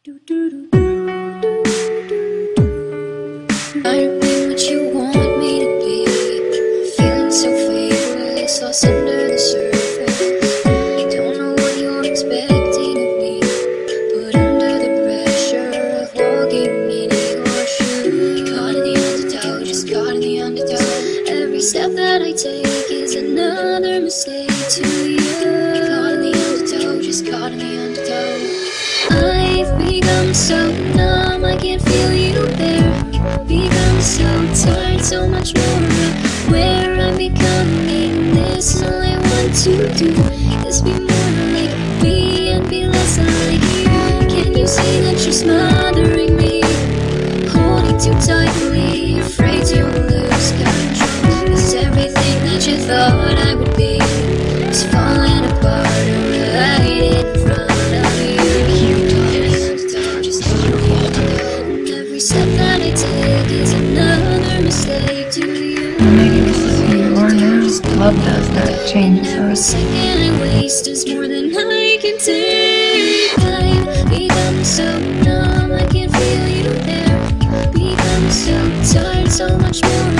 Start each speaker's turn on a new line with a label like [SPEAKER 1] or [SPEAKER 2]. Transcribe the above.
[SPEAKER 1] I've been what you want me to be, feeling so faithless, lost under the surface. Don't know what you're expecting of me, but under the pressure of walking in your shoes. Caught in the undertow, just caught in the undertow. Every step that I take is another mistake to you. Caught in the undertow, just caught in the undertow. I've become so numb, I can't feel you there. Become so tired, so much more where I'm becoming. This all I want to do is be more like me and be less like you. Can you see that you're smothering me, holding too tightly, afraid to lose control? 'Cause everything that you thought I would be is falling apart right in front of you. Every step that I take is another mistake to you.
[SPEAKER 2] Maybe this is who you are now. Love does that, changes
[SPEAKER 1] Every
[SPEAKER 2] us.
[SPEAKER 1] second I waste is more than I can take. I've become so numb, I can't feel you there. Become so tired, so much more